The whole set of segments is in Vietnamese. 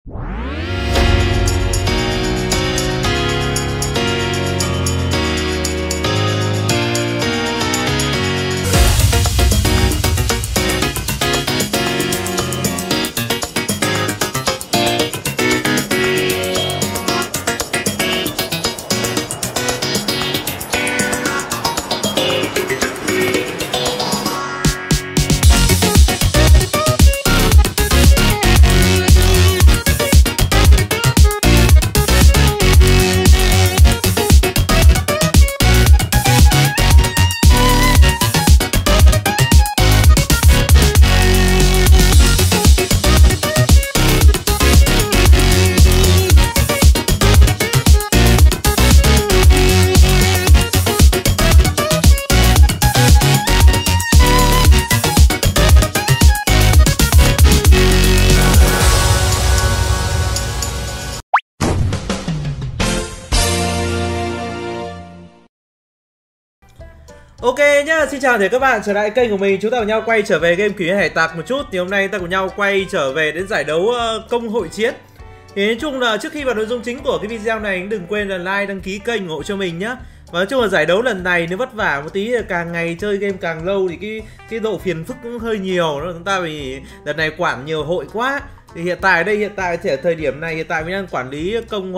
Ok nhá, xin chào các bạn trở lại kênh của mình. Chúng ta cùng nhau quay trở về game Kỷ Nguyên Hải Tặc một chút. Thì hôm nay ta cùng nhau quay trở về đến giải đấu công hội chiến. Thì nói chung là trước khi vào nội dung chính của cái video này, đừng quên là like, đăng ký kênh ủng hộ cho mình nhá. Và nói chung là giải đấu lần này nếu vất vả một tí, càng ngày chơi game càng lâu thì cái độ phiền phức cũng hơi nhiều. Chúng ta vì đợt này quản nhiều hội quá. Thì hiện tại thời điểm này hiện tại mình đang quản lý công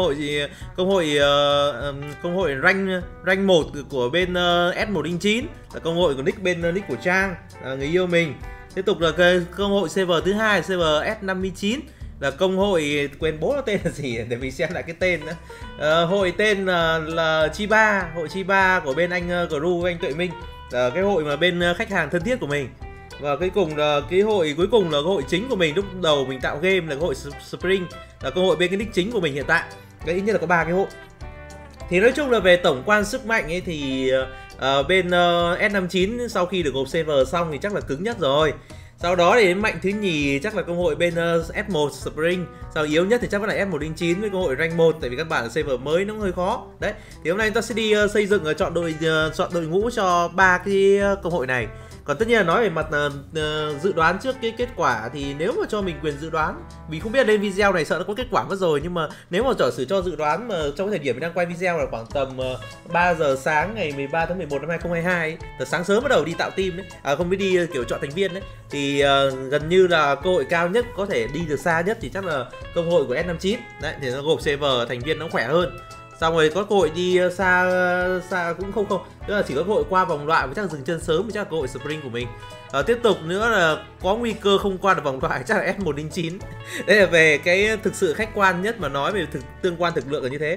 hội rank 1 của bên S109, là công hội của nick của Trang, người yêu mình. Tiếp tục là cái công hội server thứ hai, server S59, là công hội quên bố nó tên là gì để mình xem lại cái tên nữa. Hội tên là hội Chiba của bên anh Gru, anh Tuệ Minh, là cái hội mà bên khách hàng thân thiết của mình. Và cuối cùng là cái hội hội chính của mình lúc đầu mình tạo game, là cái hội Spring, là cơ hội bên cái nick chính của mình hiện tại. Cái ít nhất là có 3 cái hội. Thì nói chung là về tổng quan sức mạnh ấy thì bên S59 sau khi được gộp server xong thì chắc là cứng nhất rồi. Sau đó thì đến mạnh thứ nhì chắc là công hội bên S1 Spring. Sau yếu nhất thì chắc vẫn là S109 với công hội rank 1, tại vì các bạn ở server mới nó cũng hơi khó. Đấy, thì hôm nay ta sẽ đi xây dựng chọn đội ngũ cho 3 cái công hội này. Còn tất nhiên là nói về mặt dự đoán trước cái kết quả thì nếu mà cho mình quyền dự đoán, mình không biết lên video này sợ nó có kết quả mất rồi, nhưng mà nếu mà giả sử cho dự đoán mà trong cái thời điểm mình đang quay video là khoảng tầm 3 giờ sáng ngày 13 tháng 11 năm 2022 từ sáng sớm bắt đầu đi tạo team đấy, không biết đi kiểu chọn thành viên đấy, thì gần như là cơ hội cao nhất có thể đi được xa nhất thì chắc là công hội của S59 đấy, thì nó gộp server thành viên nó khỏe hơn. Xong rồi có cơ hội đi xa cũng không, tức là chỉ có cơ hội qua vòng loại, với chắc là dừng chân sớm thì chắc là cơ hội Spring của mình. Tiếp tục nữa là có nguy cơ không qua được vòng loại chắc là S109. Đây là về cái thực sự khách quan nhất mà nói về tương quan thực lượng là như thế.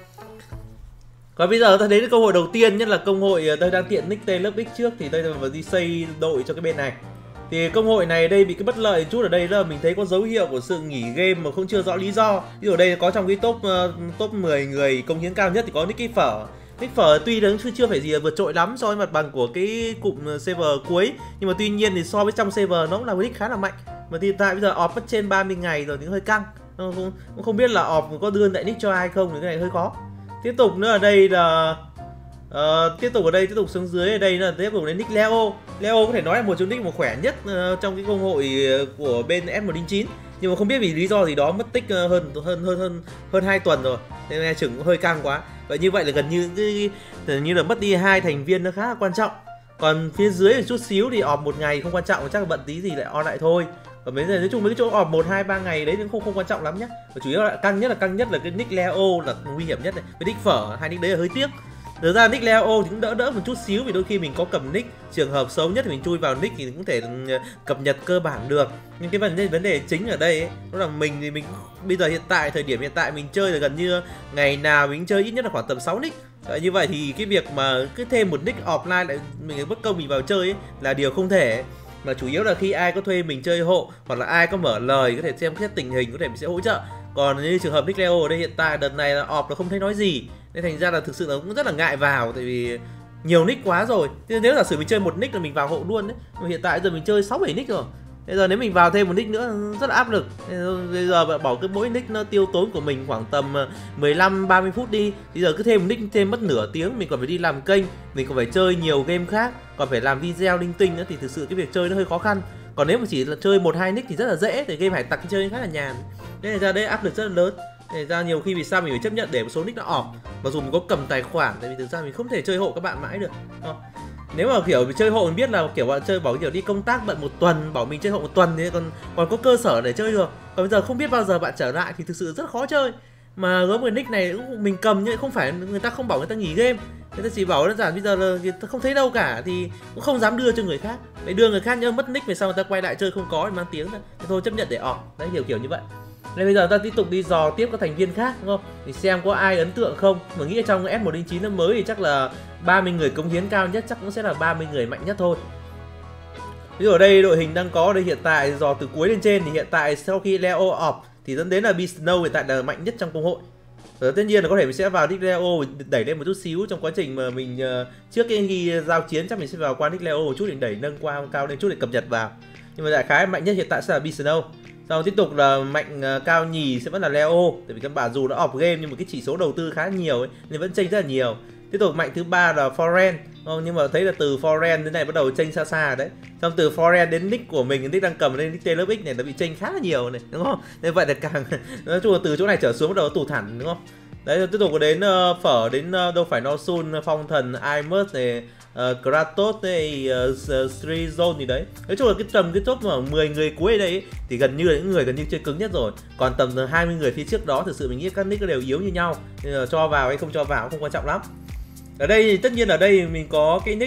Còn bây giờ ta đến câu hội đầu tiên, nhất là công hội tôi đang tiện nick tên lớp X trước, thì đây là đi xây đội cho cái bên này. Thì công hội này đây bị cái bất lợi chút ở đây là mình thấy có dấu hiệu của sự nghỉ game mà không chưa rõ lý do. Ví dụ ở đây có trong cái top 10 người công hiến cao nhất thì có Nick Phở. Nick Phở tuy nó chưa phải gì là vượt trội lắm so với mặt bằng của cái cụm server cuối, nhưng mà tuy nhiên thì so với trong server nó cũng là một nick khá là mạnh. Mà hiện tại bây giờ off mất trên 30 ngày rồi thì hơi căng. Cũng không biết là off có đưa đại nick cho ai không thì cái này hơi khó. Tiếp tục nữa ở đây là tiếp tục xuống dưới ở đây là tiếp tục đến nick Leo. Leo có thể nói là một trong nick mà khỏe nhất trong cái công hội của bên S109, nhưng mà không biết vì lý do gì đó mất tích hơn 2 tuần rồi, nên nghe chừng cũng hơi căng quá. Vậy như vậy là gần như là mất đi 2 thành viên nó khá là quan trọng. Còn phía dưới một chút xíu thì off 1 ngày không quan trọng, chắc là bận tí gì lại on lại thôi. Còn bây giờ nói chung mấy cái chỗ off 1, 2, 3 ngày đấy cũng không quan trọng lắm nhá. Và chủ yếu là căng nhất là cái nick Leo là nguy hiểm nhất này. Với nick Phở, hai nick đấy là hơi tiếc. Thực ra nick Leo thì cũng đỡ một chút xíu, vì đôi khi mình có cầm nick, trường hợp xấu nhất thì mình chui vào nick thì cũng thể cập nhật cơ bản được. Nhưng cái vấn đề chính ở đây ấy, đó là mình thì mình bây giờ thời điểm hiện tại mình chơi là gần như ngày nào mình chơi ít nhất là khoảng tầm 6 nick. Như vậy thì cái việc mà cứ thêm một nick offline lại mình bất công mình vào chơi ấy, là điều không thể. Mà chủ yếu là khi ai có thuê mình chơi hộ, hoặc là ai có mở lời có thể xem xét tình hình, có thể mình sẽ hỗ trợ. Còn như trường hợp nick Leo ở đây hiện tại đợt này là off là không thấy nói gì, nên thành ra là thực sự là cũng rất là ngại vào, tại vì nhiều nick quá rồi. Thế nếu giả sử mình chơi một nick là mình vào hộ luôn đấy, mà hiện tại giờ mình chơi 6-7 nick rồi. Bây giờ nếu mình vào thêm một nick nữa rất là áp lực. Bây giờ bỏ cái mỗi nick nó tiêu tốn của mình khoảng tầm 15-30 phút đi. Bây giờ cứ thêm một nick thêm mất nửa tiếng, mình còn phải đi làm kênh, mình còn phải chơi nhiều game khác, còn phải làm video linh tinh nữa, thì thực sự cái việc chơi nó hơi khó khăn. Còn nếu mà chỉ là chơi 1-2 nick thì rất là dễ, thì game hải tặc chơi khá là nhàn. Nên ra đấy áp lực rất là lớn. Nên ra nhiều khi vì sao mình phải chấp nhận để một số nick nó off, mặc dù mình có cầm tài khoản, tại vì thực ra mình không thể chơi hộ các bạn mãi được. Nếu mà kiểu chơi hộ mình biết là kiểu bạn chơi bảo kiểu đi công tác bận 1 tuần, bảo mình chơi hộ 1 tuần thì còn có cơ sở để chơi được. Còn bây giờ không biết bao giờ bạn trở lại thì thực sự rất khó chơi. Mà với một nick này mình cầm nhưng không phải người ta không bảo người ta nghỉ game, người ta chỉ bảo đơn giản bây giờ là người ta không thấy đâu cả thì cũng không dám đưa cho người khác. Để đưa người khác nhớ mất nick về sau người ta quay lại chơi không có thì mang tiếng thôi. Thôi chấp nhận để off. Đấy, kiểu như vậy. Nên bây giờ ta tiếp tục đi dò tiếp các thành viên khác, đúng không? Thì xem có ai ấn tượng không. Mà nghĩ trong S109 năm mới thì chắc là 30 người cống hiến cao nhất chắc cũng sẽ là 30 người mạnh nhất thôi. Ví dụ ở đây đội hình đang có ở đây hiện tại dò từ cuối lên trên thì hiện tại sau khi Leo off thì dẫn đến là Snow hiện tại là mạnh nhất trong công hội. Tất nhiên là có thể mình sẽ vào nick Leo đẩy lên một chút xíu trong quá trình mà mình trước khi giao chiến chắc mình sẽ vào qua nick Leo một chút để đẩy nâng qua cao lên chút để cập nhật vào. Nhưng mà đại khái mạnh nhất hiện tại sẽ là Snow. Sau tiếp tục là mạnh cao nhì sẽ vẫn là Leo, tại vì các bạn dù đã off game nhưng mà cái chỉ số đầu tư khá nhiều ấy, nên vẫn chênh rất là nhiều. Tiếp tục mạnh thứ 3 là Foren, nhưng mà thấy là từ Foren đến này bắt đầu chênh xa xa đấy. Xong từ Foren đến nick của mình, nick đang cầm lên nick TLX này nó bị chênh khá là nhiều này, đúng không? Nên vậy là càng nói chung là từ chỗ này trở xuống bắt đầu tụt hẳn, đúng không? Đấy, tiếp tục có đến phở đến đâu phải Nosun, Phong Thần, Imus này, Kratos này, Strizone gì đấy. Nói chung là cái top mà 10 người cuối đây ấy, thì gần như là những người gần như chơi cứng nhất rồi. Còn tầm 20 người phía trước đó thực sự mình nghĩ các nick đều yếu như nhau, nên là cho vào hay không cho vào không quan trọng lắm. Ở đây thì tất nhiên ở đây mình có cái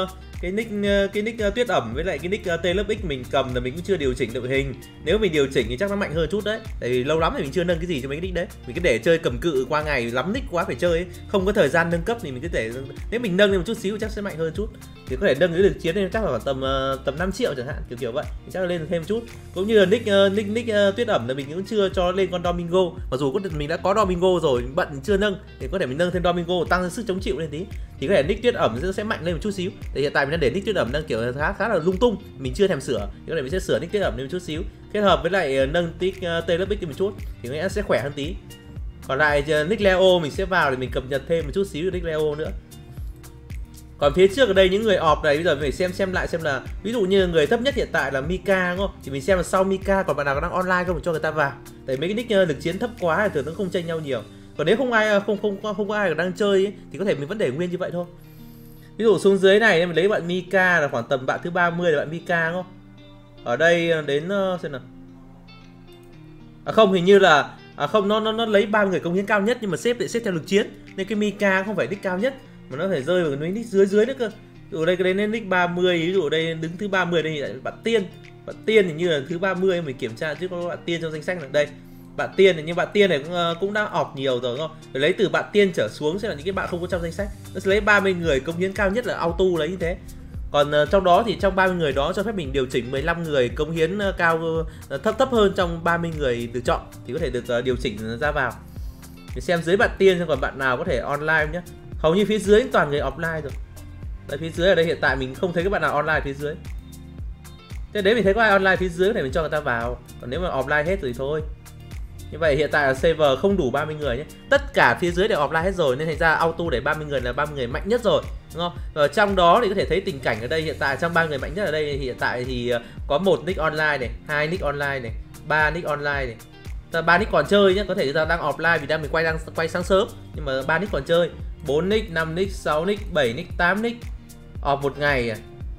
nick Tuyết Ẩm với lại cái nick TLX mình cầm là mình cũng chưa điều chỉnh đội hình. Nếu mình điều chỉnh thì chắc nó mạnh hơn chút đấy. Tại vì lâu lắm thì mình chưa nâng cái gì cho mấy cái nick đấy. Mình cứ để chơi cầm cự qua ngày lắm nick quá phải chơi ấy. Không có thời gian nâng cấp thì mình cứ để, nếu mình nâng lên một chút xíu chắc sẽ mạnh hơn chút. Thì có thể nâng cái lực chiến lên chắc là tầm 5 triệu chẳng hạn, kiểu vậy. Thì chắc là lên thêm chút. Cũng như là nick Tuyết Ẩm là mình cũng chưa cho lên con Domingo. Mặc dù mình đã có Domingo rồi, mình bận mình chưa nâng thì có thể mình nâng thêm Domingo tăng sức chống chịu lên tí. Thì có thể nick Tuyết Ẩm sẽ mạnh lên một chút xíu. Thì hiện tại mình đang để nick Tuyết Ẩm đang kiểu khá là lung tung, mình chưa thèm sửa. Thì có thể mình sẽ sửa nick Tuyết Ẩm lên một chút xíu, kết hợp với lại nâng nick TLX một chút thì nó sẽ khỏe hơn tí. Còn lại nick Leo mình sẽ vào để mình cập nhật thêm một chút xíu nick Leo nữa. Còn phía trước ở đây những người off này bây giờ mình phải xem lại xem là ví dụ như người thấp nhất hiện tại là Mika, đúng không? Thì mình xem là sau Mika còn bạn nào đang online không, cho người ta vào. Tại mấy cái nick lực chiến thấp quá thì thường nó không chênh nhau nhiều. Còn nếu không có ai đang chơi ấy, thì có thể mình vẫn để nguyên như vậy thôi. Ví dụ xuống dưới này mình lấy bạn Mika là khoảng tầm bạn thứ 30 là bạn Mika, đúng không? Ở đây đến xem nào. Không, hình như là không, nó lấy 30 người công hiến cao nhất nhưng mà xếp theo lực chiến. Nên cái Mika không phải nick cao nhất mà nó phải rơi vào cái nick dưới nữa cơ. Ví dụ đây cái đến nick 30, ví dụ đây đứng thứ 30 đây là bạn Tiên. Bạn Tiên thì như là thứ 30 mình kiểm tra chứ có bạn Tiên trong danh sách này đây. Bạn Tiên này, nhưng bạn Tiên này cũng đã off nhiều rồi, đúng không? Để lấy từ bạn Tiên trở xuống sẽ là những cái bạn không có trong danh sách. Nó sẽ lấy 30 người công hiến cao nhất là auto lấy như thế. Còn trong đó thì trong 30 người đó cho phép mình điều chỉnh 15 người công hiến cao thấp hơn trong 30 người được chọn thì có thể được điều chỉnh ra vào. Để xem dưới bạn Tiên xem còn bạn nào có thể online nhé. Hầu như phía dưới toàn người offline rồi. Đấy, phía dưới ở đây hiện tại mình không thấy các bạn nào online phía dưới. Thế đấy mình thấy có ai online phía dưới để mình cho người ta vào. Còn nếu mà offline hết rồi thì thôi. Như vậy hiện tại là server không đủ 30 người nhé. Tất cả phía dưới đều offline hết rồi nên thành ra auto để 30 người là 30 người mạnh nhất rồi, đúng không? Và trong đó thì có thể thấy tình cảnh ở đây hiện tại trong 3 người mạnh nhất ở đây hiện tại thì có 1 nick online này, 2 nick online này, 3 nick online này. 3 nick còn chơi nhé, có thể là đang offline vì mình quay sáng sớm nhưng mà 3 nick còn chơi. 4 nick, 5 nick, 6 nick, 7 nick, 8 nick off một ngày à.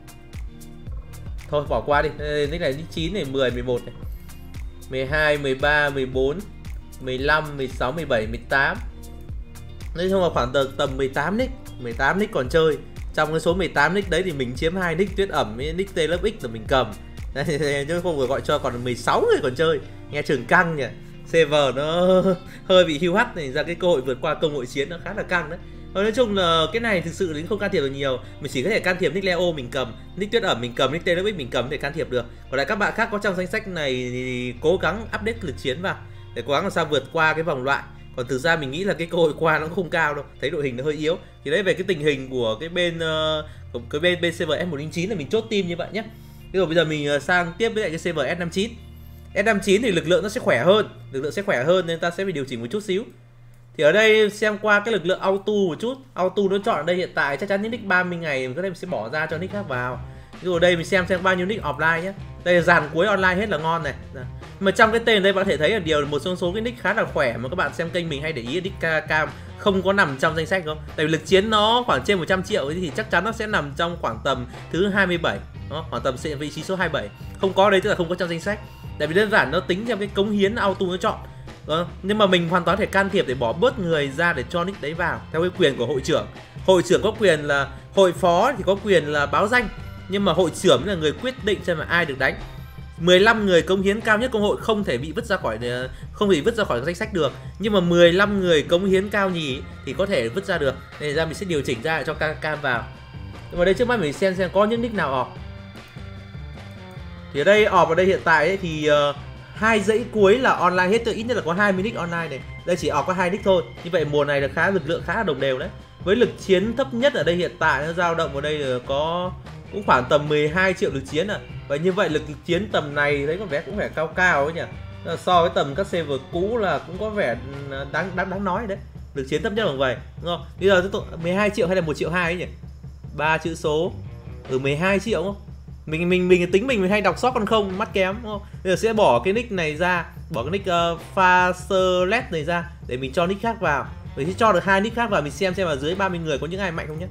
Thôi bỏ qua đi. Nick này nick 9 này, 10, 11 này, 12, 13, 14, 15, 16, 17, 18. Nói chung là khoảng tầm 18 nick còn chơi. Trong cái số 18 nick đấy thì mình chiếm 2 nick Tuyết Ẩm với nick TLX là mình cầm. Chứ không phải gọi cho còn 16 người còn chơi. Nghe chừng căng nhỉ. Server nó hơi bị hưu hắt này, ra cái cơ hội vượt qua công hội chiến nó khá là căng đấy. Nói chung là cái này thực sự thì không can thiệp được nhiều. Mình chỉ có thể can thiệp nick Leo mình cầm, nick Tuyết Ẩm mình cầm, nick TLX mình cầm để can thiệp được. Còn lại các bạn khác có trong danh sách này thì cố gắng update lực chiến vào để cố gắng làm sao vượt qua cái vòng loại. Còn thực ra mình nghĩ là cái cơ hội qua nó cũng không cao đâu, thấy đội hình nó hơi yếu. Thì đấy về cái tình hình của cái bên bên server S109 là mình chốt team như vậy nhé. Thế rồi bây giờ mình sang tiếp với lại cái server S59. S59 thì lực lượng nó sẽ khỏe hơn, nên ta sẽ phải điều chỉnh một chút xíu. Thì ở đây xem qua cái lực lượng auto một chút. Auto nó chọn ở đây hiện tại chắc chắn những nick 30 ngày mình có thể sẽ bỏ ra cho nick khác vào. Ví dụ ở đây mình xem bao nhiêu nick offline nhé. Đây là dàn cuối online hết là ngon này. Mà trong cái tên đây bạn có thể thấy là điều một số cái nick khá là khỏe mà các bạn xem kênh mình hay để ý, nick cam không có nằm trong danh sách không? Tại vì lực chiến nó khoảng trên 100 triệu thì chắc chắn nó sẽ nằm trong khoảng tầm thứ 27. Đó, khoảng tầm vị trí số 27. Không có đây tức là không có trong danh sách. Tại vì đơn giản nó tính theo cái cống hiến auto nó chọn. Đó. Nhưng mà mình hoàn toàn thể can thiệp để bỏ bớt người ra để cho nick đấy vào theo cái quyền của hội trưởng. Hội trưởng có quyền là, hội phó thì có quyền là báo danh, nhưng mà hội trưởng là người quyết định xem là ai được đánh. 15 người cống hiến cao nhất công hội không thể bị vứt ra khỏi danh sách được, nhưng mà 15 người cống hiến cao nhì thì có thể vứt ra được. Nên ra mình sẽ điều chỉnh ra cho cam vào. Nhưng mà đây trước mắt mình xem có những nick nào ọp. Thì ở đây ọp ở đây hiện tại ấy, thì 2 dãy cuối là online hết, ít nhất là có 20 nick online này. Đây chỉ ọp có 2 nick thôi. Như vậy mùa này là lực lượng khá là đồng đều đấy. Với lực chiến thấp nhất ở đây hiện tại nó dao động ở đây là có cũng khoảng tầm 12 triệu lực chiến. Và như vậy lực chiến tầm này đấy có vẻ cũng phải cao ấy nhỉ. So với tầm các server cũ là cũng có vẻ đáng nói đấy. Lực chiến thấp nhất bằng vậy, đúng không? Bây giờ 12 triệu hay là 1 triệu 2 ấy nhỉ? 3 chữ số 12 triệu không? Mình tính mình hay đọc sót con không, mắt kém, đúng không? Bây giờ sẽ bỏ cái nick này ra, bỏ cái nick Faserlet này ra để mình cho nick khác vào. Mình sẽ cho được 2 nick khác vào, mình xem ở dưới 30 người có những ai mạnh không nhé.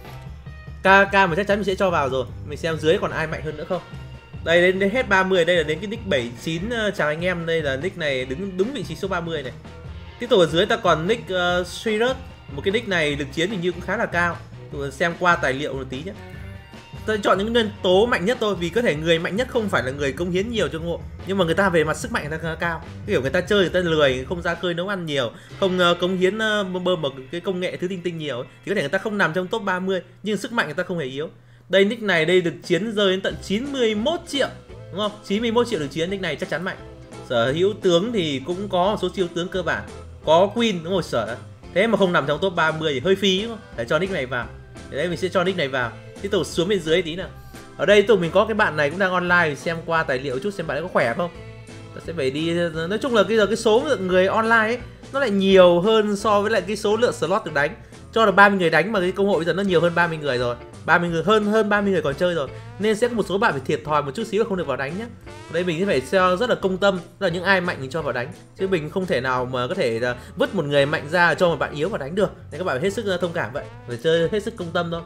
KK mà chắc chắn mình sẽ cho vào rồi. Mình xem dưới còn ai mạnh hơn nữa không. Đây đến hết 30, đây là đến cái nick 79 chào anh em, đây là nick này đứng đúng vị trí số 30 này. Tiếp tục ở dưới ta còn nick Sirius, một cái nick này lực chiến hình như cũng khá là cao. Tụi xem qua tài liệu một tí nhé. Tôi chọn những nhân tố mạnh nhất thôi, vì có thể người mạnh nhất không phải là người cống hiến nhiều cho ngộ, nhưng mà người ta về mặt sức mạnh người ta cao. Cái kiểu người ta chơi người ta lười, không ra khơi nấu ăn nhiều, không cống hiến bơm một cái công nghệ thứ tinh nhiều ấy, thì có thể người ta không nằm trong top 30, nhưng sức mạnh người ta không hề yếu. Đây nick này đây được chiến rơi đến tận 91 triệu, đúng không? 91 triệu được chiến, nick này chắc chắn mạnh. Sở hữu tướng thì cũng có một số chiêu tướng cơ bản, có Queen đúng rồi sở. Thế mà không nằm trong top 30 thì hơi phí, đúng không? Để cho nick này vào. Để đây mình sẽ cho nick này vào. Tiếp tục xuống bên dưới tí nào. Ở đây tụi mình có cái bạn này cũng đang online, xem qua tài liệu chút xem bạn ấy có khỏe không. Ta sẽ phải đi, nói chung là bây giờ cái số lượng người online ấy nó lại nhiều hơn so với lại cái số lượng slot được đánh. Cho được 30 người đánh mà cái công hội bây giờ nó nhiều hơn 30 người rồi. 30 người hơn 30 người còn chơi rồi. Nên sẽ có một số bạn phải thiệt thòi một chút xíu và không được vào đánh nhé. Ở đây mình sẽ phải rất là công tâm, là những ai mạnh mình cho vào đánh. Chứ mình không thể nào mà có thể vứt một người mạnh ra cho một bạn yếu vào đánh được. Nên các bạn phải hết sức thông cảm vậy, phải chơi hết sức công tâm thôi.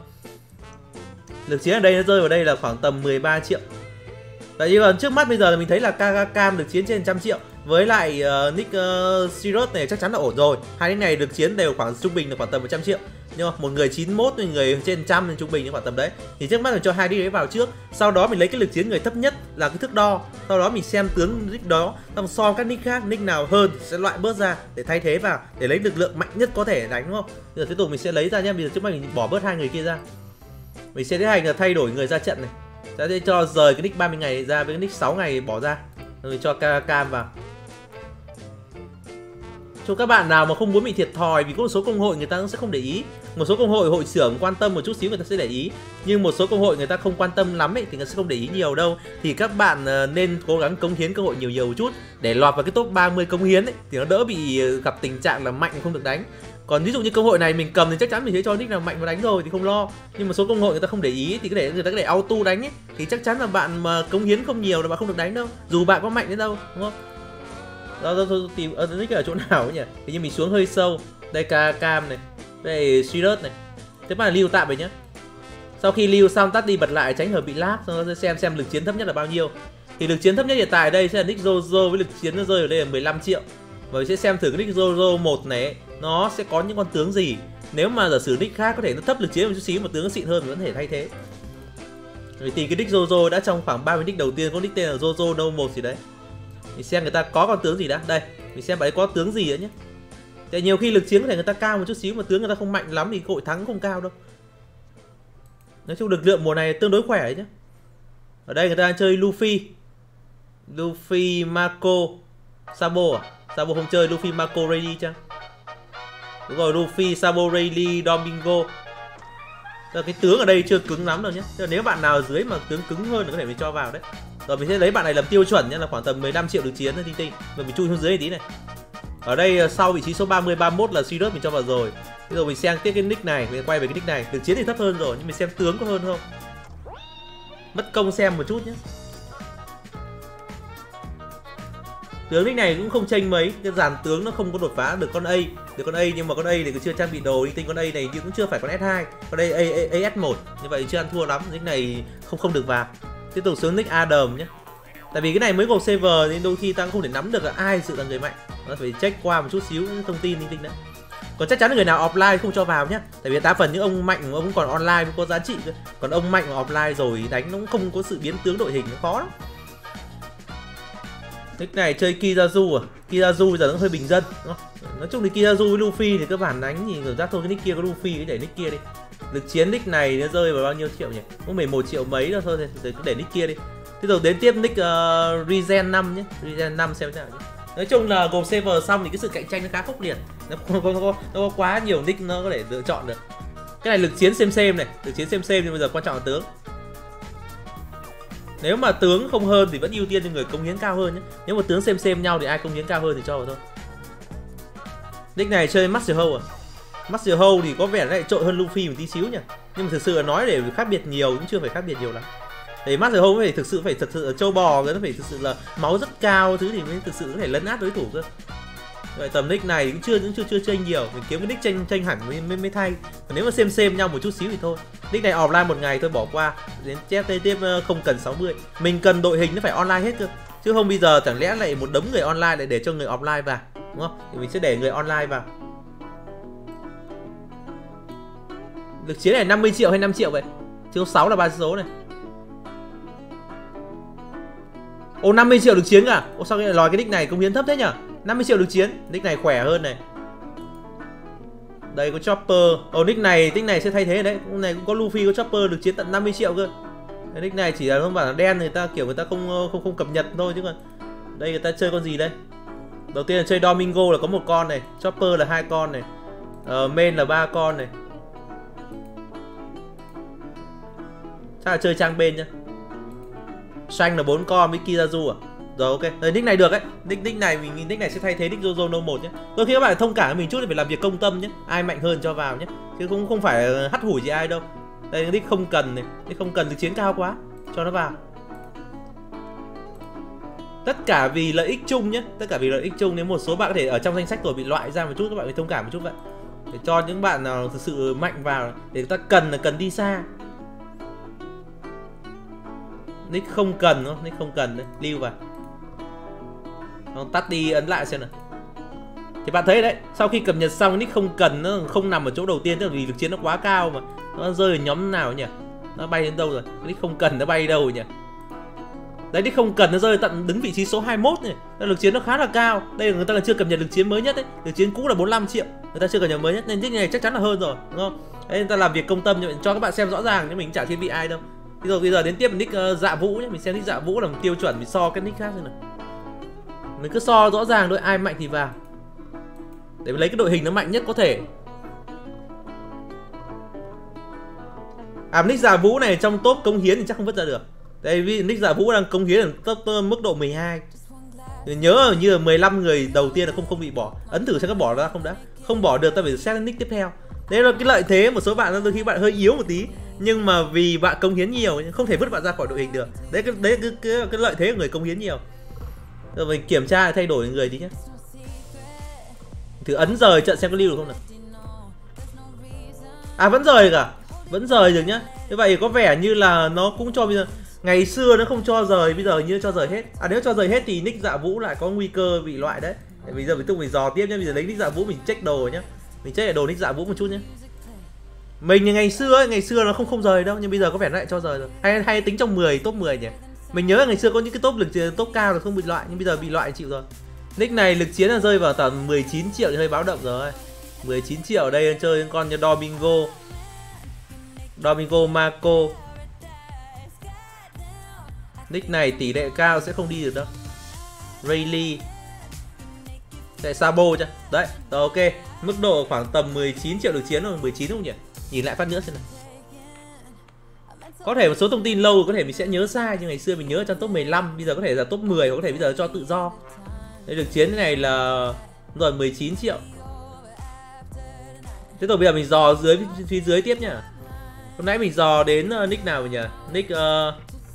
Lực chiến ở đây nó rơi vào đây là khoảng tầm 13 triệu. Tại vì trước mắt bây giờ là mình thấy là Cam được chiến trên 100 triệu. Với lại nick Sirius này chắc chắn là ổn rồi. Hai nick này được chiến đều khoảng trung bình là khoảng tầm 100 triệu. Nhưng mà một người 91, người trên 100 nên trung bình khoảng tầm đấy. Thì trước mắt mình cho hai nick đấy vào trước. Sau đó mình lấy cái lực chiến người thấp nhất là cái thước đo. Sau đó mình xem tướng nick đó, xong so các nick khác, nick nào hơn sẽ loại bớt ra để thay thế vào, để lấy lực lượng mạnh nhất có thể đánh, đúng không? Bây giờ tiếp tục mình sẽ lấy ra nhé. Bây giờ trước mắt mình bỏ bớt hai người kia ra. Mình sẽ tiến hành là thay đổi người ra trận này. Sẽ cho rời cái nick 30 ngày ra với cái nick 6 ngày bỏ ra. Rồi mình cho Cam vào. Cho các bạn nào mà không muốn bị thiệt thòi, vì có một số công hội người ta cũng sẽ không để ý. Một số công hội hội trưởng quan tâm một chút xíu người ta sẽ để ý. Nhưng một số công hội người ta không quan tâm lắm ấy, thì người ta sẽ không để ý nhiều đâu. Thì các bạn nên cố gắng cống hiến cơ hội nhiều một chút để lọt vào cái top 30 cống hiến ấy, thì nó đỡ bị gặp tình trạng là mạnh không được đánh. Còn ví dụ như công hội này mình cầm thì chắc chắn mình sẽ cho nick nào mạnh vào đánh rồi thì không lo. Nhưng một số công hội người ta không để ý thì người ta có thể auto đánh ấy, thì chắc chắn là bạn mà cống hiến không nhiều là bạn không được đánh đâu, dù bạn có mạnh đến đâu, đúng không? Đó tìm nick ở chỗ nào ấy nhỉ? Thì như mình xuống hơi sâu. Đây Cam này, đây Sirius này. Thế mà lưu tạm vậy nhá. Sau khi lưu xong tắt đi bật lại tránh hợp bị lag, xong nó xem lực chiến thấp nhất là bao nhiêu. Thì lực chiến thấp nhất hiện tại ở đây sẽ là nick Jojo với lực chiến nó rơi ở đây là 15 triệu. Và mình sẽ xem thử cái nick Jojo 1 này nó sẽ có những con tướng gì. Nếu mà giả sử nick khác có thể nó thấp lực chiến một chút xíu, một tướng nó xịn hơn vẫn có thể thay thế. Mình tìm cái nick Jojo đã trong khoảng 30 nick đầu tiên có nick tên là Jojo No 1 gì đấy. Mình xem người ta có con tướng gì đã. Đây, mình xem bạn ấy có tướng gì nữa nhé. Tại nhiều khi lực chiến có thể người ta cao một chút xíu mà tướng người ta không mạnh lắm thì cơ hội thắng không cao đâu. Nói chung lực lượng mùa này tương đối khỏe đấy nhé. Ở đây người ta đang chơi Luffy, Marco, Sabo à? Sabo không chơi Luffy, Marco, Rayleigh chăng? Đúng rồi, Luffy, Sabo, Rayleigh, Domingo. Cái tướng ở đây chưa cứng lắm đâu nhé. Nếu bạn nào ở dưới mà tướng cứng hơn thì có thể mình cho vào đấy. Rồi mình sẽ lấy bạn này làm tiêu chuẩn nhé, là khoảng tầm 15 triệu được chiến tinh tinh. Rồi mình chui xuống dưới tí này. Ở đây sau vị trí số 30, 31 là Sirius mình cho vào rồi. Bây giờ mình xem tiếp cái nick này, mình quay về cái nick này. Được chiến thì thấp hơn rồi nhưng mình xem tướng có hơn không. mất công xem một chút nhé. Tướng nick này cũng không chênh mấy, cái dàn tướng nó không có đột phá được con A, nhưng mà con A thì chưa trang bị đồ linh tinh, con A này cũng chưa phải con S2, con đây AS1, như vậy chưa ăn thua lắm, nick này không được vào. Tiếp tục xuống nick Adam nhé. Tại vì cái này mới gộp server nên đôi khi ta cũng không thể nắm được là ai sự là người mạnh, nó phải check qua một chút xíu thông tin linh tinh đấy. Còn chắc chắn là người nào offline không cho vào nhé, tại vì đa phần những ông mạnh ông cũng còn online mới có giá trị cơ. Còn ông mạnh mà offline rồi đánh nó cũng không có sự biến tướng đội hình, nó khó lắm. Nick này chơi Kizaru à? Kizaru giờ nó hơi bình dân. Nói chung thì Kizaru với Luffy thì cơ bản đánh thì cảm giác thôi, cái nick kia có Luffy cái để nick kia đi. Lực chiến nick này nó rơi vào bao nhiêu triệu nhỉ? Có 11 triệu mấy rồi thôi, thì cứ để nick kia đi. Tiếp tục đến tiếp nick Regen 5 nhé, Regen 5 xem thế nào nhé. Nói chung là gồm server xong thì cái sự cạnh tranh nó khá khốc liệt. Nó có quá nhiều nick nó có thể lựa chọn được. Cái này lực chiến xem này, lực chiến xem nhưng bây giờ quan trọng là tướng. Nếu mà tướng không hơn thì vẫn ưu tiên cho người cống hiến cao hơn nhé. Nếu mà tướng xem nhau thì ai cống hiến cao hơn thì cho vào thôi. Nick này chơi Master Hole à? Master Hole thì có vẻ lại trội hơn Luffy một tí xíu nhỉ. Nhưng mà thực sự là nói để khác biệt nhiều cũng chưa phải khác biệt nhiều lắm. Thì Master Hole phải thực sự là trâu bò, nó phải thực sự là máu rất cao thứ thì mới thực sự có thể lấn át đối thủ cơ. Vậy tầm nick này cũng chưa chênh nhiều, mình kiếm cái nick chênh hẳn mới thay. Còn nếu mà xem nhau một chút xíu thì thôi. Nick này offline một ngày thôi bỏ qua, đến chép tiếp không cần 60. Mình cần đội hình nó phải online hết cơ. Chứ không bây giờ chẳng lẽ lại một đống người online lại để cho người offline vào, đúng không? Thì mình sẽ để người online vào. Lực chiến này 50 triệu hay 5 triệu vậy? Chứ 6 là 3 số này. Ồ 50 triệu lực chiến à? Ồ sao lại cái nick này công hiến thấp thế nhỉ? 50 triệu lực chiến, nick này khỏe hơn này. Đây có Chopper. Ồ nick này sẽ thay thế đấy. Con này cũng có Luffy, có Chopper lực chiến tận 50 triệu cơ. Cái nick này chỉ là không phải là đen, người ta không cập nhật thôi chứ còn. Đây người ta chơi con gì đây? Đầu tiên là chơi Domingo là có 1 con này, Chopper là 2 con này. Main là 3 con này. Chắc là chơi trang bên nhá. Xanh là 4 con với Kizaru à? Rồi ok, rồi nick này được đấy. Nick này mình nick này sẽ thay thế nick Zozo 1 nhé. Đôi khi các bạn thông cảm với mình chút thì phải làm việc công tâm nhé. Ai mạnh hơn cho vào nhé. Chứ cũng không phải hắt hủi gì ai đâu. Đây nick không cần này, nick không cần lực chiến cao quá, cho nó vào. Tất cả vì lợi ích chung nhé, tất cả vì lợi ích chung. Nếu một số bạn có thể ở trong danh sách tuổi bị loại ra một chút, các bạn phải thông cảm một chút vậy. Để cho những bạn nào thực sự mạnh vào, để người ta cần đi xa. Nick không cần đúng không? Nick không cần đấy, lưu vào. Nó tắt đi ấn lại xem nào. Thì bạn thấy đấy, sau khi cập nhật xong nick không cần nó không nằm ở chỗ đầu tiên, tức là vì lực chiến nó quá cao mà. Nó rơi ở nhóm nào nhỉ? Nó bay đến đâu rồi? Nick không cần nó bay đi đâu nhỉ? Đấy, nick không cần nó rơi tận đứng vị trí số 21 này. Lực chiến nó khá là cao. Đây là người ta là chưa cập nhật lực chiến mới nhất đấy. Lực chiến cũ là 45 triệu. Người ta chưa cập nhật mới nhất nên nick này chắc chắn là hơn rồi, đúng không? Đấy, người ta làm việc công tâm cho các bạn xem rõ ràng chứ mình chả thiên vị ai đâu. Bây giờ đến tiếp nick Dạ Vũ nhé, mình xem nick Dạ Vũ là một tiêu chuẩn, mình so cái nick khác này. Mình cứ so rõ ràng thôi, ai mạnh thì vào. Để lấy cái đội hình nó mạnh nhất có thể. Nick Dạ Vũ này trong top cống hiến thì chắc không vứt ra được. Đây vì nick Dạ Vũ đang cống hiến ở top mức độ 12. Nhớ như là 15 người đầu tiên là không bị bỏ. Ấn thử xem có bỏ ra không đã. Không bỏ được ta phải xét nick tiếp theo. Đấy là cái lợi thế một số bạn đôi khi bạn hơi yếu một tí, nhưng mà vì bạn cống hiến nhiều không thể vứt bạn ra khỏi đội hình được. Đấy cái lợi thế của người cống hiến nhiều. Rồi mình kiểm tra thay đổi người tí nhé. Thử ấn rời trận xem có lưu được không nào. Vẫn rời cả. Vẫn rời được nhá. Như vậy có vẻ như là nó cũng cho bây giờ. Ngày xưa nó không cho rời, bây giờ như cho rời hết. Nếu cho rời hết thì nick Dạ Vũ lại có nguy cơ bị loại đấy. Bây giờ mình dò tiếp nhé. Bây giờ lấy nick Dạ Vũ mình check đồ nhá. Mình check lại đồ nick Dạ Vũ một chút nhé. Mình ngày xưa nó không rời đâu, nhưng bây giờ có vẻ nó lại cho rời rồi. Hay tính trong 10 top 10 nhỉ. Mình nhớ là ngày xưa có những cái top cao là không bị loại, nhưng bây giờ bị loại chịu rồi. Nick này lực chiến là rơi vào tầm 19 triệu thì hơi báo động rồi. 19 triệu ở đây chơi con như Domingo Marco. Nick này tỷ lệ cao sẽ không đi được đâu. Rayleigh sẽ Sabo chứ. Đấy, rồi ok. Mức độ khoảng tầm 19 triệu lực chiến rồi, 19 không nhỉ? Nhìn lại phát nữa xem nào. Có thể một số thông tin lâu có thể mình sẽ nhớ sai, nhưng ngày xưa mình nhớ trong top 15, bây giờ có thể là top 10, có thể bây giờ cho tự do. Đây lực chiến này là rồi 19 triệu. Thế rồi bây giờ mình dò phía dưới tiếp nhá. Hôm nãy mình dò đến nick nào nhỉ? Nick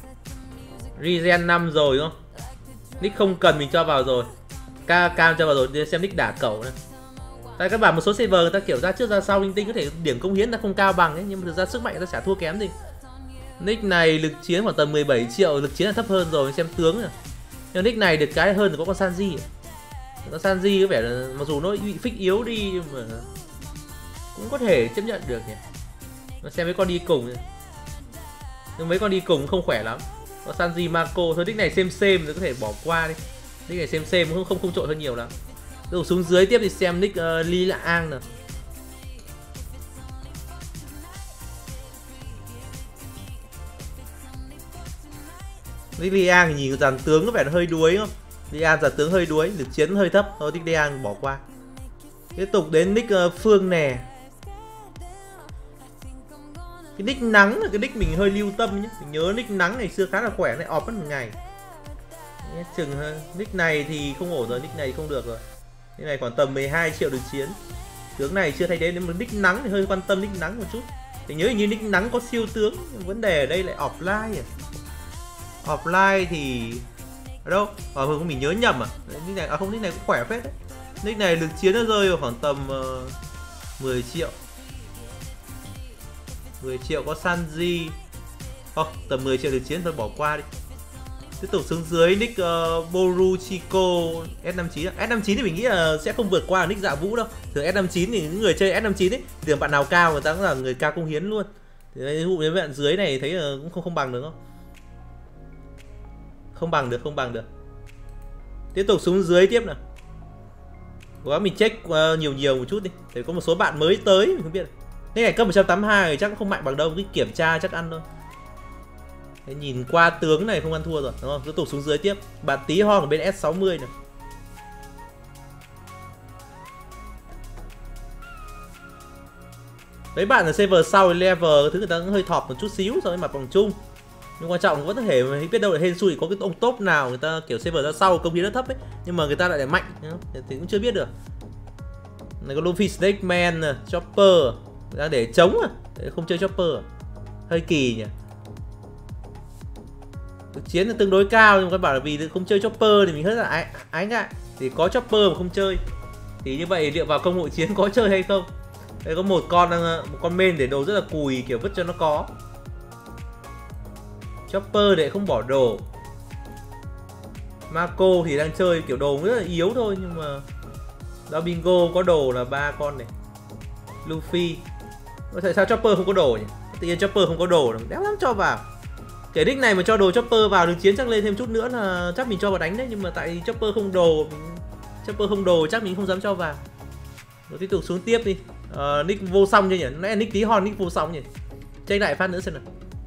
Regen 5 rồi đúng không? Nick không cần mình cho vào rồi. Cam cho vào rồi, để xem nick đả cẩu này. Tại các bạn một số server người ta kiểu ra trước ra sau linh tinh, có thể điểm công hiến ta không cao bằng ấy, nhưng mà thực ra sức mạnh người ta chả thua kém gì. Nick này lực chiến khoảng tầm 17 triệu, lực chiến là thấp hơn rồi, xem tướng này. Nhưng nick này được cái hơn là có con Sanji. Con Sanji có vẻ là mặc dù nó bị fix yếu đi nhưng mà cũng có thể chấp nhận được nhỉ. Nó xem mấy con đi cùng, nhưng mấy con đi cùng không khỏe lắm. Có Sanji, Marco thôi, nick này xem rồi có thể bỏ qua đi. Nick này xem không trội hơn nhiều lắm. Rồi xuống dưới tiếp thì xem nick Li Lạ An nào. Nick Li An thì nhìn dàn tướng có vẻ nó hơi đuối không? Li An dàn tướng hơi đuối, lực chiến hơi thấp, thôi nick Li An bỏ qua. Tiếp tục đến nick Phương Nè. Cái nick nắng là cái nick mình hơi lưu tâm nhé. Mình nhớ nick nắng ngày xưa khá là khỏe, này ọp mất một ngày. Chừng nick này thì không ổn rồi, nick này không được rồi. Nick này khoảng tầm 12 triệu được chiến. Tướng này chưa thay đến, nhưng mà nick nắng thì hơi quan tâm nick nắng một chút. Thì nhớ như nick nắng có siêu tướng, nhưng vấn đề ở đây lại offline à. Offline thì ở đâu? Không, mình nhớ nhầm à? Nick này không, nick này cũng khỏe phết đấy. Nick này lực chiến nó rơi vào khoảng tầm 10 triệu. 10 triệu có Sanji. Tầm 10 triệu được chiến thôi, bỏ qua đi. Tiếp tục xuống dưới nick Boruchiko S59. S59 thì mình nghĩ là sẽ không vượt qua nick Dạ Vũ đâu. Thường S59 thì những người chơi S59 ấy, thường bạn nào cao người ta cũng là người cao công hiến luôn. Thì ví dụ như bạn dưới này thấy là cũng không bằng được không? Không bằng được. Tiếp tục xuống dưới tiếp nào. Quá mình check nhiều một chút đi. Để có một số bạn mới tới mình không biết. Cái này cấp 182 thì chắc cũng không mạnh bằng đâu, cái kiểm tra chắc ăn thôi. Thế nhìn qua tướng này không ăn thua rồi, đúng không? Tiếp tục xuống dưới tiếp. Bạn Tí Hon ở bên S60 này. Đấy, bạn ở server sau level thứ người ta cũng hơi thọp một chút xíu so với mặt bằng chung. Nhưng quan trọng vẫn có thể biết đâu là Hensui có cái ông top nào người ta kiểu server ra sau công hiến nó thấp ấy, nhưng mà người ta lại mạnh thì cũng chưa biết được. Này có Luffy, Snake Man, Chopper ra để chống à, để không chơi Chopper à? Hơi kỳ nhỉ. Lực chiến là tương đối cao nhưng mà các bảo là vì không chơi Chopper thì mình rất là ái ngại. Thì có Chopper mà không chơi thì như vậy liệu vào công hội chiến có chơi hay không? Đây có một con main để đồ rất là cùi, kiểu vứt cho nó có. Chopper để không bỏ đồ. Marco thì đang chơi kiểu đồ rất là yếu thôi, nhưng mà đó bingo có đồ là 3 con này. Luffy. Tại sao Chopper không có đồ nhỉ? Tự nhiên Chopper không có đồ, đéo lắm cho vào. Cái nick này mà cho đồ Chopper vào được chiến chắc lên thêm chút nữa là chắc mình cho vào đánh đấy, nhưng mà tại Chopper không đồ chắc mình không dám cho vào. Rồi tiếp tục xuống tiếp đi. Nick vô song chưa nhỉ? Nãy nick Tí Hon, nick vô song nhỉ? Check lại phát nữa xem nào.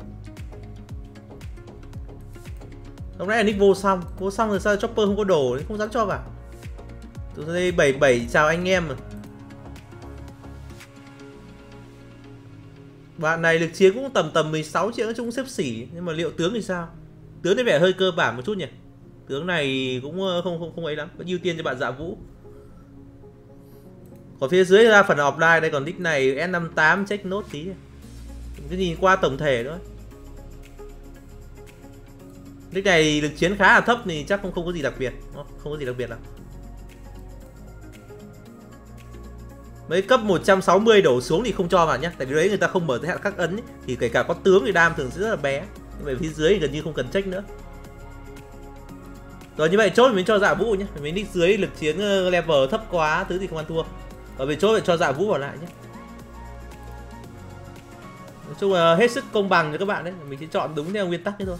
Hôm nay là nick vô song rồi sao Chopper không có đồ, không dám cho vào. Từ đây 77 chào anh em mà. Bạn này lực chiến cũng tầm 16 triệu, nói chung xếp xỉ, nhưng mà liệu tướng thì sao? Tướng này vẻ hơi cơ bản một chút nhỉ. Tướng này cũng không ấy lắm, vẫn ưu tiên cho bạn Dạ Vũ. Còn phía dưới ra phần offline đây, còn nick này S58 check nốt tí. Cứ nhìn qua tổng thể thôi. Nick này lực chiến khá là thấp thì chắc không có gì đặc biệt, không có gì đặc biệt lắm. Mấy cấp 160 đổ xuống thì không cho vào nhé, tại vì đấy người ta không mở tới hạn khắc ấn ấy, thì kể cả có tướng thì đam thường sẽ rất là bé. Nhưng mà phía dưới thì gần như không cần check nữa. Rồi như vậy chốt mình cho Dạ Vũ nhé. Mấy nick dưới lực chiến level thấp quá thứ thì không ăn thua. Ở về chốt phải cho Dạ Vũ vào lại nhé. Nói chung là hết sức công bằng cho các bạn đấy, mình sẽ chọn đúng theo nguyên tắc thế thôi.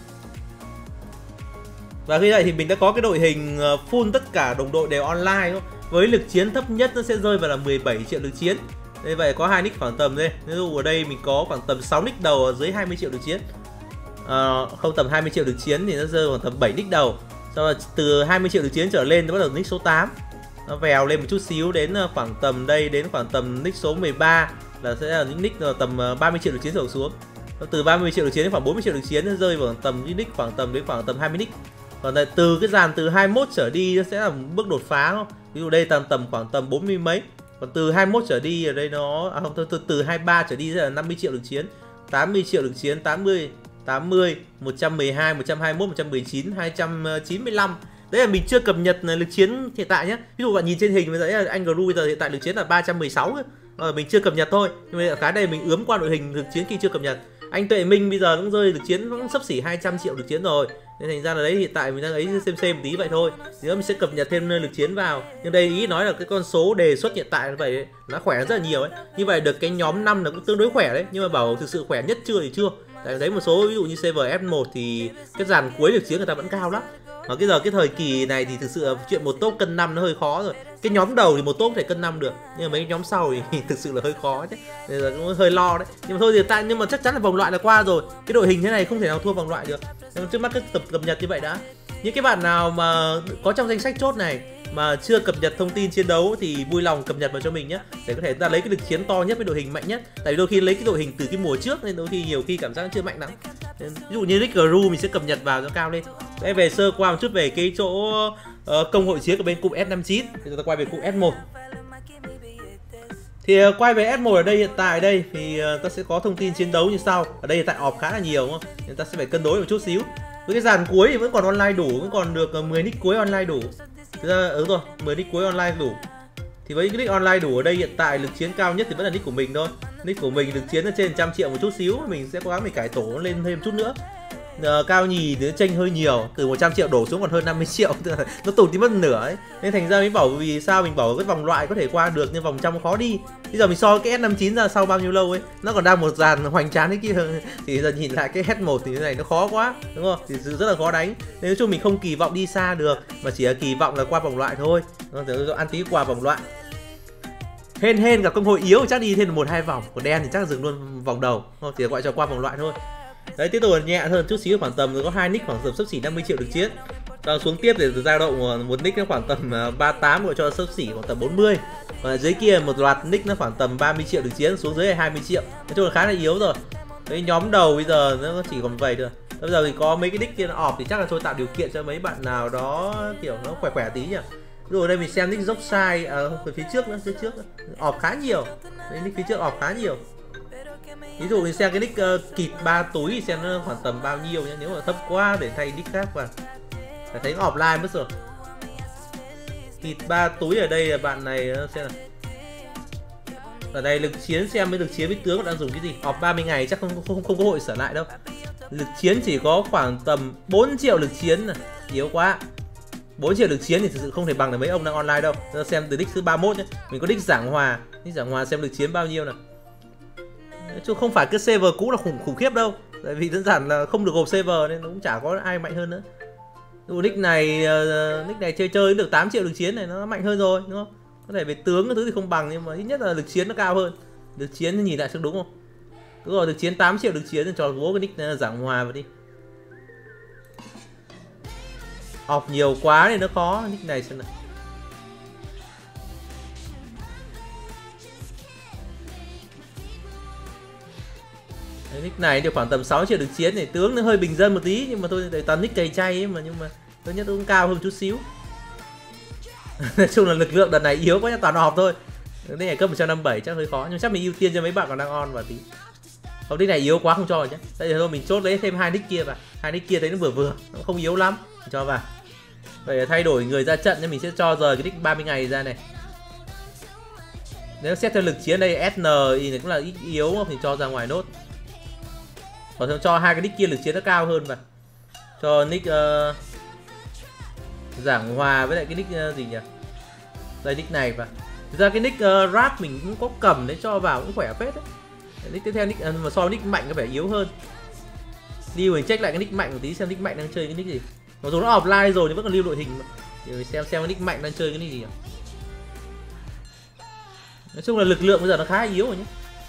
Và khi vậy thì mình đã có cái đội hình full tất cả đồng đội đều online thôi. Với lực chiến thấp nhất nó sẽ rơi vào là 17 triệu lực chiến. Như vậy có 2 nick khoảng tầm đây. Ví dụ ở đây mình có khoảng tầm 6 nick đầu ở dưới 20 triệu lực chiến. Không, tầm 20 triệu lực chiến thì nó rơi khoảng tầm 7 nick đầu. Sau đó từ 20 triệu lực chiến trở lên nó bắt đầu nick số 8. Nó vèo lên một chút xíu đến khoảng tầm đây, đến khoảng tầm nick số 13 là sẽ là những nick tầm 30 triệu lực chiến trở xuống. Từ 30 triệu lực chiến đến khoảng 40 triệu lực chiến nó rơi vào tầm những nick khoảng tầm 20 nick. Còn từ cái dàn từ 21 trở đi nó sẽ là một bước đột phá không? Ví dụ đây tầm khoảng tầm 40 mấy. Còn từ 21 trở đi ở đây nó không, từ 23 trở đi sẽ là 50 triệu lực chiến, 80 triệu lực chiến, 80 80, 112, 121, 119, 295. Đấy là mình chưa cập nhật lực chiến hiện tại nhé. Ví dụ bạn nhìn trên hình bây giờ anh Gru bây giờ hiện tại lực chiến là 316 mình chưa cập nhật thôi. Nhưng mà cái này mình ướm qua đội hình lực chiến khi chưa cập nhật. Anh Tuệ Minh bây giờ cũng rơi lực chiến cũng sắp xỉ 200 triệu lực chiến rồi. Nên thành ra là đấy hiện tại mình đang ấy xem một tí vậy thôi. Thì nữa mình sẽ cập nhật thêm lực chiến vào. Nhưng đây ý nói là cái con số đề xuất hiện tại như vậy nó khỏe rất là nhiều ấy. Như vậy được cái nhóm 5 là cũng tương đối khỏe đấy. Nhưng mà bảo thực sự khỏe nhất chưa thì chưa. Tại đấy một số ví dụ như Saver F1 thì cái dàn cuối lực chiến người ta vẫn cao lắm. Mà cái giờ cái thời kỳ này thì thực sự chuyện một top cân 5 nó hơi khó rồi. Cái nhóm đầu thì một top có thể cân 5 được, nhưng mà mấy nhóm sau thì thực sự là hơi khó chứ. Nên là cũng hơi lo đấy. Nhưng mà thôi thì nhưng mà chắc chắn là vòng loại là qua rồi. Cái đội hình thế này không thể nào thua vòng loại được. Nhưng trước mắt cứ cập nhật như vậy đã. Những cái bạn nào mà có trong danh sách chốt này mà chưa cập nhật thông tin chiến đấu thì vui lòng cập nhật vào cho mình nhé, để có thể ta lấy cái lực chiến to nhất với đội hình mạnh nhất. Tại vì đôi khi lấy cái đội hình từ cái mùa trước nên đôi khi nhiều khi cảm giác chưa mạnh lắm. Ví dụ như Rick Gru mình sẽ cập nhật vào cho cao lên. Để về sơ qua một chút về cái chỗ công hội chiến của bên cụm S59 thì chúng ta quay về cụm S1. Thì quay về S1 ở đây hiện tại đây thì ta sẽ có thông tin chiến đấu như sau. Ở đây hiện tại off khá là nhiều đúng không? Nên ta sẽ phải cân đối một chút xíu. Với cái dàn cuối thì vẫn còn online đủ, vẫn còn được 10 nick cuối online đủ. Thực ra đúng rồi, 10 nick cuối online đủ. Thì với cái nick online đủ ở đây hiện tại lực chiến cao nhất thì vẫn là nick của mình thôi. Nick của mình lực chiến ở trên 100 triệu một chút xíu, mình sẽ cố gắng mình cải tổ lên thêm chút nữa. Cao nhì thì nó chênh hơi nhiều, từ 100 triệu đổ xuống còn hơn 50 triệu, nó tụt đi mất nửa ấy. Nên thành ra mình bảo vì sao mình bảo cái vòng loại có thể qua được nhưng vòng trong khó đi. Bây giờ mình so cái S59 ra sau bao nhiêu lâu ấy, nó còn đang một dàn hoành tráng thế kia. Thì giờ nhìn lại cái S1 thì cái này nó khó quá, đúng không? Thì rất là khó đánh. Nên nói chung mình không kỳ vọng đi xa được, mà chỉ là kỳ vọng là qua vòng loại thôi. Ăn tí qua vòng loại. Hên gặp công hội yếu thì chắc đi thêm 1-2 vòng, còn đen thì chắc là dừng luôn vòng đầu, chỉ gọi cho qua vòng loại thôi. Đấy, tiếp tục nhẹ hơn chút xíu, khoảng tầm có 2 nick khoảng tầm xấp xỉ 50 triệu được chiến. Đang xuống tiếp để dao động một nick nó khoảng tầm 38 gọi cho xấp xỉ khoảng tầm 40. Còn ở dưới kia một loạt nick nó khoảng tầm 30 triệu được chiến, xuống dưới là 20 triệu. Nói chung là khá là yếu rồi. Cái nhóm đầu bây giờ nó chỉ còn vậy thôi. Bây giờ thì có mấy cái nick kia nó off thì chắc là tôi tạo điều kiện cho mấy bạn nào đó kiểu nó khỏe tí nhỉ. Rồi đây mình xem nick dốc sai phía trước nữa, off khá nhiều. Đấy, nick phía trước off khá nhiều. Ví dụ mình xem cái nick kịt 3 túi thì xem nó khoảng tầm bao nhiêu nhé. Nếu mà thấp quá để thay nick khác vào phải thấy offline mất rồi. Kịt 3 túi ở đây là bạn này xem nào. Ở đây lực chiến xem với lực chiến với tướng đang dùng cái gì. Off 30 ngày chắc không có hội sở lại đâu. Lực chiến chỉ có khoảng tầm 4 triệu lực chiến này, yếu quá. 4 triệu lực chiến thì thực sự không thể bằng được mấy ông đang online đâu. Chúng ta xem từ nick thứ 31 nhé. Mình có nick Giảng Hòa. Nick Giảng Hòa xem lực chiến bao nhiêu nào. Chứ không phải cái server cũ là khủng khiếp đâu. Tại vì đơn giản là không được gộp server nên nó cũng chả có ai mạnh hơn nữa. Nick này chơi được 8 triệu lực chiến này nó mạnh hơn rồi đúng không? Có thể về tướng cái thứ thì không bằng nhưng mà ít nhất là lực chiến nó cao hơn. Lực chiến thì nhìn lại xem đúng không? Đúng rồi, lực chiến 8 triệu lực chiến thì cho bố cái nick Giảng Hòa vào đi. Off nhiều quá thì nó khó. Nick này xem nào. Đấy, nick này thì khoảng tầm 6 triệu được chiến này, tướng nó hơi bình dân một tí nhưng mà thôi toàn nick cày chay ấy mà, nhưng mà tốt nhất cũng cao hơn một chút xíu. Nói chung là lực lượng đợt này yếu quá nhá, toàn họp thôi. Cái này cấp 157 chắc hơi khó nhưng chắc mình ưu tiên cho mấy bạn còn đang on vào tí. Không, nick này yếu quá không cho rồi nhé. Đây là thôi mình chốt lấy thêm 2 nick kia vào. 2 nick kia thấy nó vừa nó không yếu lắm, mình cho vào. Vậy thay đổi người ra trận nên mình sẽ cho rời cái nick 30 ngày ra này. Nếu xét theo lực chiến đây SN thì này cũng là ít yếu thì cho ra ngoài nốt. Còn cho hai cái nick kia lực chiến nó cao hơn và cho nick Giảng Hòa với lại cái nick gì nhỉ? Đây nick này và thực ra cái nick rap mình cũng có cầm để cho vào cũng khỏe phết đấy. Nick tiếp theo nick mà so với nick mạnh có vẻ yếu hơn. Đi mình check lại cái nick mạnh một tí xem nick mạnh đang chơi cái nick gì. Mặc dù nó offline rồi nhưng vẫn còn lưu đội hình mà. Để mình xem cái nick mạnh đang chơi cái nick gì nhỉ? Nói chung là lực lượng bây giờ nó khá yếu rồi nhé.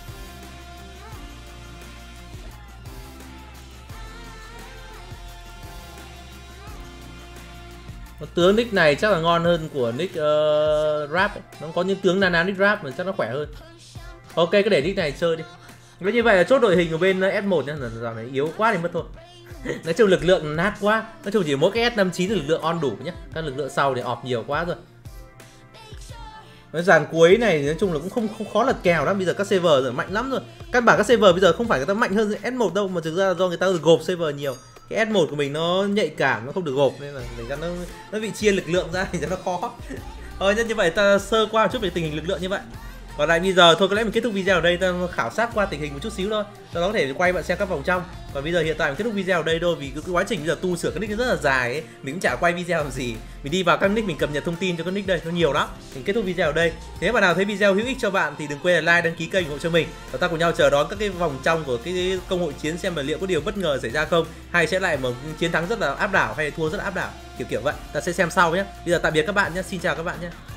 Tướng nick này chắc là ngon hơn của nick rap ấy. Nó có những tướng nana nick rap mà chắc nó khỏe hơn. Ok, cứ để nick này chơi đi. Với như vậy là chốt đội hình của bên S1 nhá, dạo này yếu quá thì mất thôi. Nói chung lực lượng nát quá. Nói chung chỉ mỗi cái S59 là lực lượng on đủ nhé. Các lực lượng sau thì off nhiều quá rồi. Cái dàn cuối này nói chung là cũng không khó lật kèo lắm. Bây giờ các server rồi mạnh lắm rồi. Căn bản các server bây giờ không phải người ta mạnh hơn S1 đâu, mà thực ra là do người ta được gộp server nhiều. Cái S1 của mình nó nhạy cảm, nó không được gộp nên là mình ra nó bị chia lực lượng ra thì nó khó. Thôi như vậy ta sơ qua một chút về tình hình lực lượng như vậy. Còn lại bây giờ thôi có lẽ mình kết thúc video ở đây, ta khảo sát qua tình hình một chút xíu thôi. Sau đó có thể quay bạn xem các vòng trong. Còn bây giờ hiện tại mình kết thúc video ở đây thôi, vì cái quá trình bây giờ tu sửa các nick rất là dài ấy, mình cũng chả quay video làm gì. Mình đi vào các nick mình cập nhật thông tin cho các nick đây, nó nhiều lắm. Mình kết thúc video ở đây. Nếu bạn nào thấy video hữu ích cho bạn thì đừng quên là like, đăng ký kênh ủng hộ cho mình. Và ta cùng nhau chờ đón các cái vòng trong của cái công hội chiến, xem là liệu có điều bất ngờ xảy ra không, hay sẽ lại một chiến thắng rất là áp đảo hay thua rất là áp đảo, kiểu vậy. Ta sẽ xem sau nhé. Bây giờ tạm biệt các bạn nhé, xin chào các bạn nhé.